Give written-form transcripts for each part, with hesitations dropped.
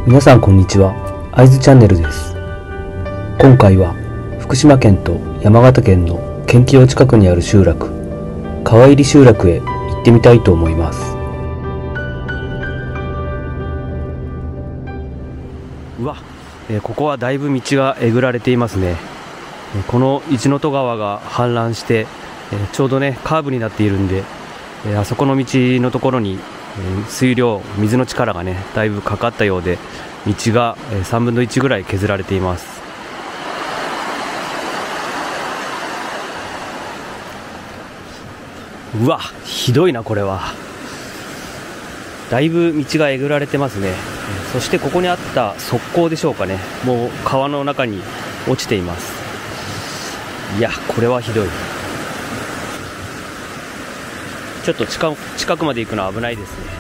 皆さんこんにちは。会津チャンネルです。今回は福島県と山形県の県境近くにある集落、川入集落へ行ってみたいと思います。うわ、ここはだいぶ道がえぐられていますね。この一ノ戸川が氾濫して、ちょうどねカーブになっているんで、あそこの道のところに水の力がねだいぶかかったようで、道が3分の1ぐらい削られています。うわ、ひどいな。これはだいぶ道がえぐられてますね。そしてここにあった側溝でしょうかね、もう川の中に落ちています。いや、これはひどい。ちょっと近くまで行くのは危ないですね。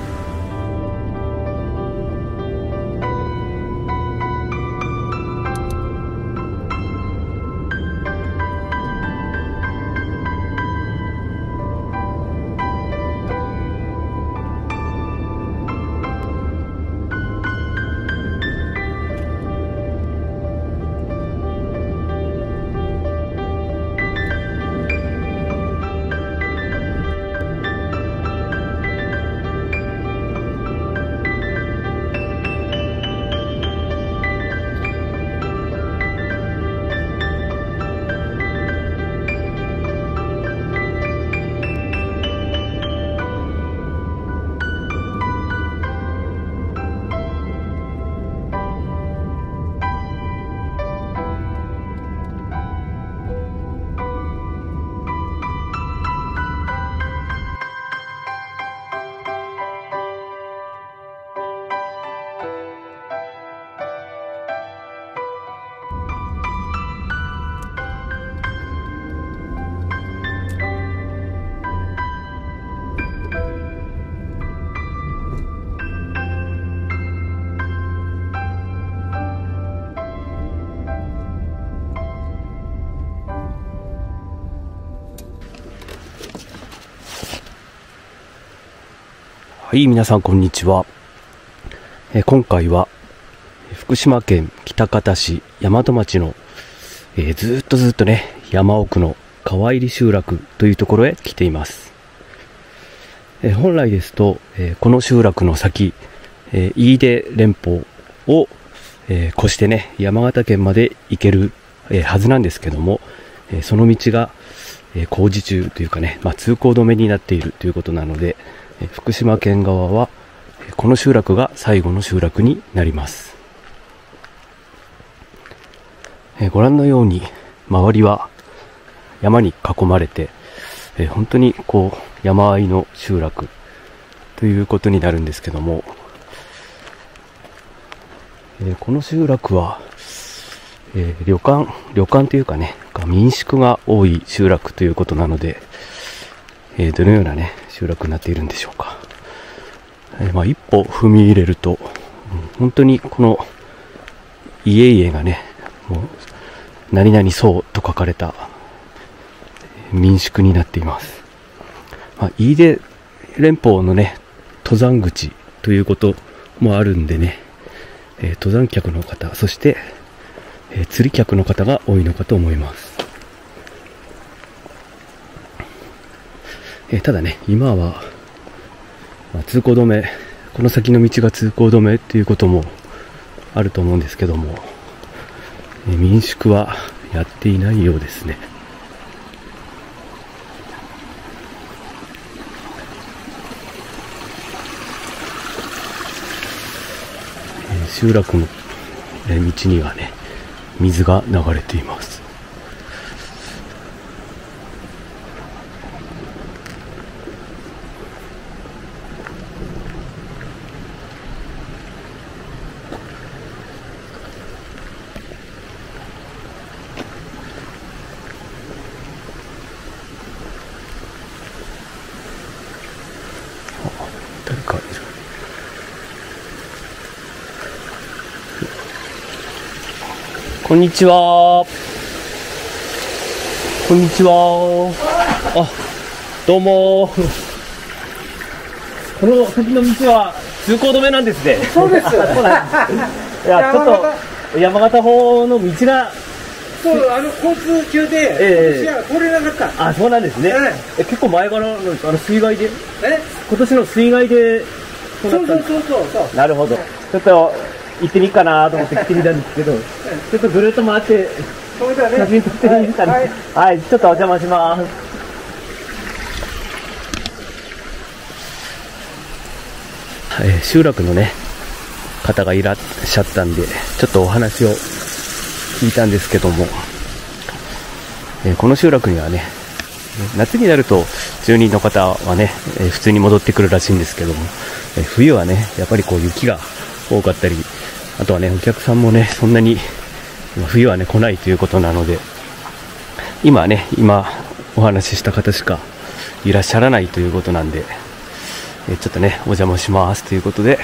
はい、皆さんこんにちは。今回は福島県喜多方市大和町の、ずっとね山奥の川入集落というところへ来ています。本来ですと、この集落の先、飯豊連峰を、越してね山形県まで行ける、はずなんですけども、その道が、工事中というかね、通行止めになっているということなので、福島県側はこの集落が最後の集落になります。ご覧のように周りは山に囲まれて、本当にこう山あいの集落ということになるんですけども、この集落は、旅館というかね民宿が多い集落ということなので、どのようなね集落になっているんでしょうか。一歩踏み入れると本当にこの家々がねもう何々荘と書かれた民宿になっています。飯豊連峰のね登山口ということもあるんでね、登山客の方、そして、釣り客の方が多いのかと思います。ただね今は、通行止め、この先の道が通行止めということもあると思うんですけども、民宿はやっていないようですね。集落の道にはね水が流れています。誰かいる。こんにちは。こんにちは。あ、どうも。この先の道は通行止めなんですね。 そうです。 そうなんです。いや、ちょっと、山形方の道が、 そう、交通中で、今年は通れなかった。 あ、そうなんですね。結構前からの、水害で、今年の水害で、 そう。 なるほど。ちょっと、行ってみっかなと思って来てみたんですけど、ちょっとぐるっと回って、写真撮ってみたんです。はい、ちょっとお邪魔します。集落のね、方がいらっしゃったんで、ちょっとお話を聞いたんですけども、この集落にはね、夏になると住人の方はね、普通に戻ってくるらしいんですけども、冬はね、やっぱりこう雪が多かったり、あとはね、お客さんもね、そんなに冬はね、来ないということなので、今お話しした方しかいらっしゃらないということなんで、ちょっとね、お邪魔しますということで、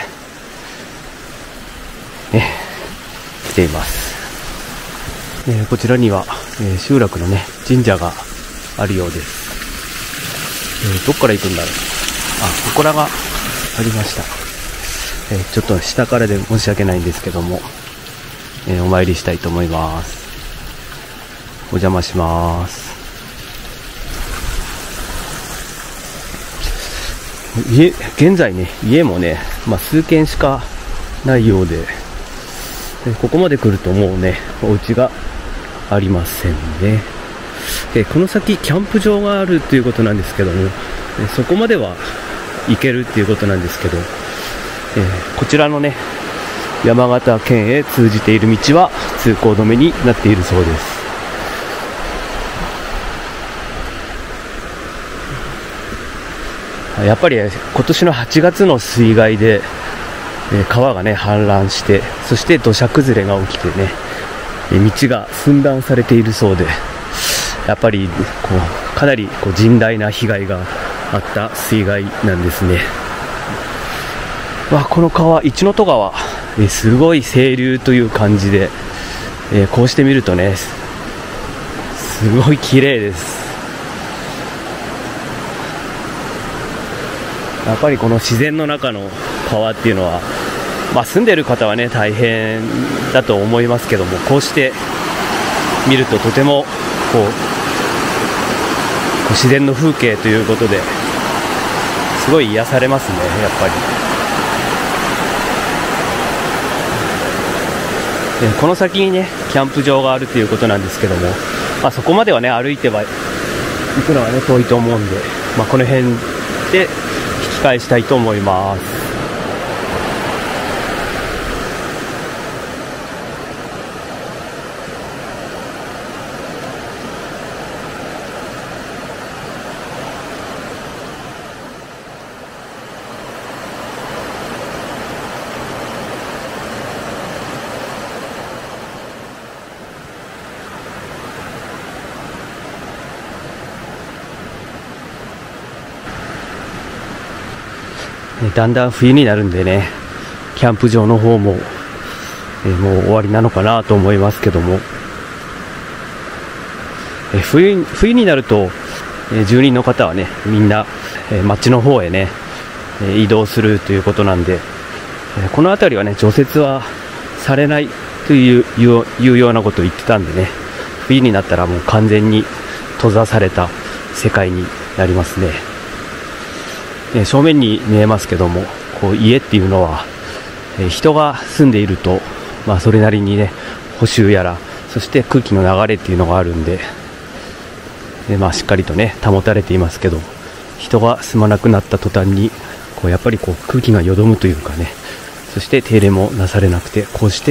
来ています。こちらには、集落のね、神社があるようです。どっから行くんだろう。あ、ここらがありました。ちょっと下からで申し訳ないんですけども、お参りしたいと思います。お邪魔します。現在ね、家もね、数軒しかないようで、ここまで来るともうね、お家がありませんね。この先キャンプ場があるということなんですけども、そこまでは行けるっていうことなんですけど、こちらのね、山形県へ通じている道は通行止めになっているそうです。やっぱり今年の8月の水害で川がね氾濫して、そして土砂崩れが起きてね、道が寸断されているそうで、やっぱりかなり甚大な被害があった水害なんですね。この川、一ノ戸川、すごい清流という感じで、こうして見るとね、すごい綺麗です。やっぱりこの自然の中の川っていうのは、住んでる方はね大変だと思いますけども、こうして見るととても自然の風景ということですごい癒されますね。やっぱりこの先にねキャンプ場があるということなんですけども、そこまではね歩いては行くのはね遠いと思うんで、この辺で引き返したいと思います。だんだん冬になるんでね、キャンプ場の方も、もう終わりなのかなと思いますけども、冬になると、住人の方はねみんな、町の方へね移動するということなんで、この辺りはね除雪はされないというようなことを言ってたんでね、冬になったらもう完全に閉ざされた世界になりますね。正面に見えますけども、家っていうのは、人が住んでいると、それなりにね補修やら、そして空気の流れっていうのがあるんで、しっかりとね保たれていますけど、人が住まなくなった途端にやっぱり空気がよどむというかね、そして手入れもなされなくて、こうして、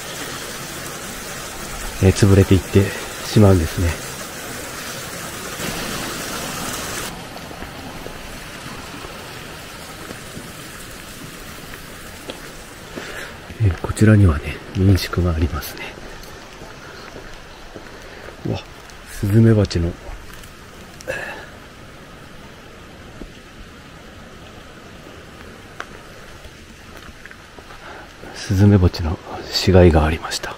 潰れていってしまうんですね。こちらにはね民宿がありますね。スズメバチの死骸がありました。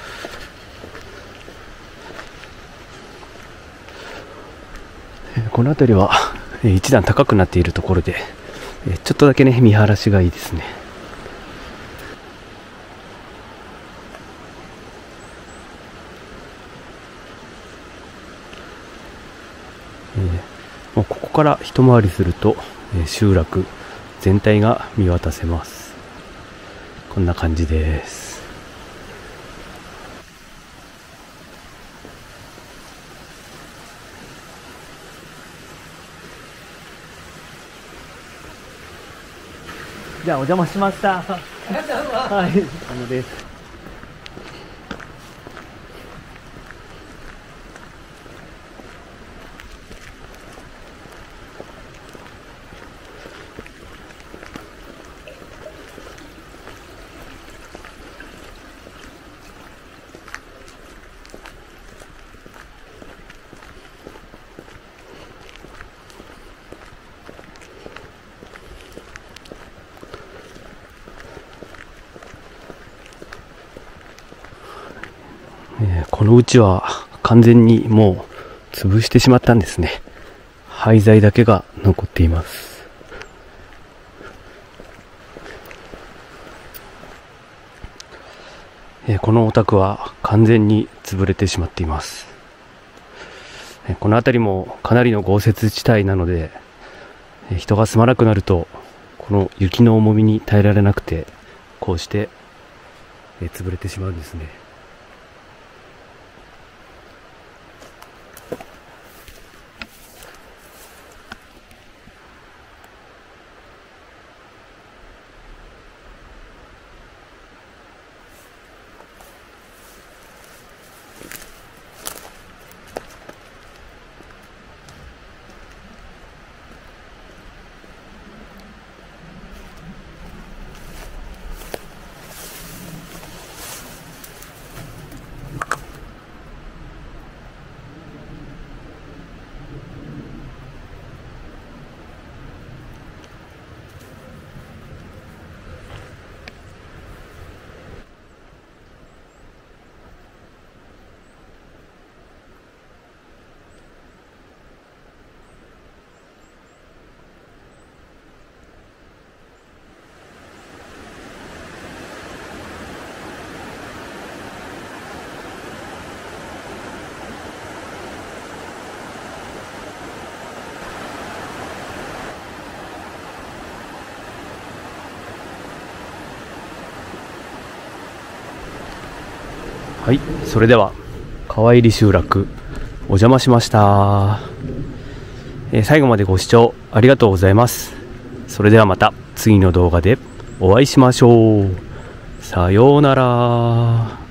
この辺りは一段高くなっているところで、ちょっとだけね見晴らしがいいですね。 から一回りすると、集落全体が見渡せます。こんな感じです。じゃあお邪魔しました。はい、です。この家は完全にもう潰してしまったんですね。廃材だけが残っています。このお宅は完全に潰れてしまっています。この辺りもかなりの豪雪地帯なので、人が住まなくなるとこの雪の重みに耐えられなくて、こうして潰れてしまうんですね。はい、それでは川入集落お邪魔しました。最後までご視聴ありがとうございます。それではまた次の動画でお会いしましょう。さようなら。